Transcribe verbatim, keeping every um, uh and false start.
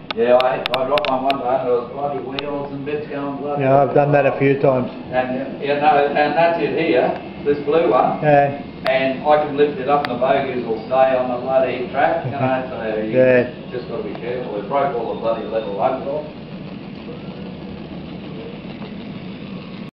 Yeah, I, I dropped one one day and there was bloody wheels and bits going bloody. Yeah, I've done that a few times. And, you know, and that's it here, this blue one. Yeah. And I can lift it up and the bogies will stay on the bloody track, you know, so you Yeah. just got to be careful. It broke all the bloody level lugs off.